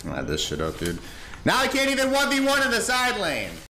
Add this shit up, dude. Now I can't even 1v1 in the side lane.